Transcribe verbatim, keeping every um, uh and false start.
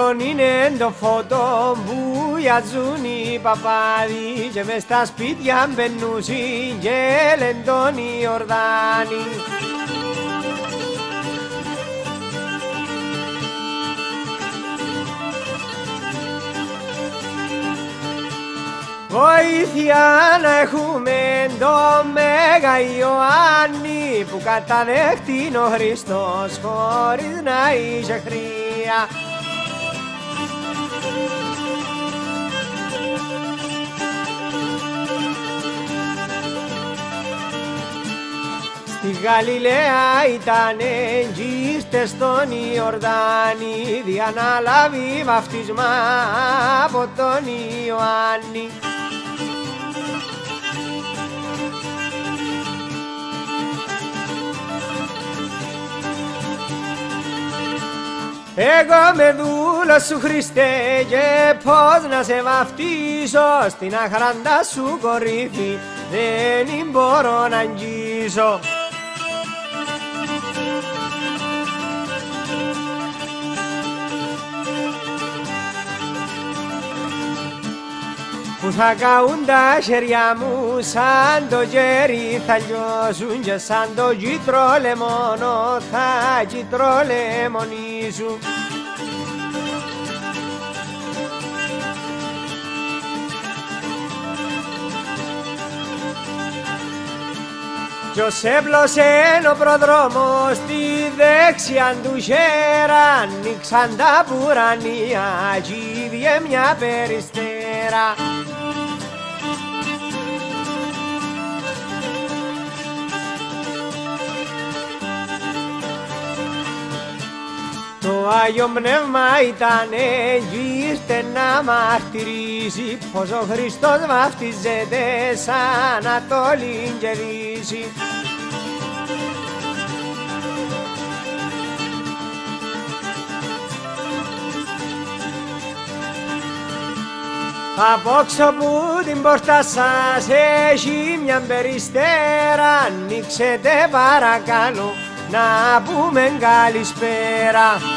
Μόνον είναι το φωτό που γιαζούν οι παπάδοι και μες στα σπίτια μπαινούσι και λεντών οι Ορδάνοι. Βοήθεια να έχουμε το Μέγα Ιωάννη που καταδέχτην ο Χριστός χωρίς να είχε χρία. Στη Γαλιλαία ήτανε γύστες στον Ιορδάνη δια να λάβει βαφτισμα από τον Ιωάννη. Εγώ με δούλος σου Χριστέ και πώς να σε βαφτίσω στην αχράντα σου κορύφη δεν μπορώ να αγγίσω. Που θα καούν τα χέρια μου σαν το γέρι θα λιώσουν και σαν το κίτρο λεμόνο θα κίτρο λεμονίζουν. Κι ως έπλωσε ο προδρόμος στη δεξιά του χέρα ανοίξαν τα πουρανία κι βγε μια περιστέρα. Το Άγιο Πνεύμα ήτανε γύρτε να μαρτυρήσει πως ο Χριστός βαφτίζεται σαν Ανατολήν και Δύση. Απόξω που την πόρτα σας έχει μια περιστέρα, ανοίξετε παρακαλώ να πούμε καλησπέρα.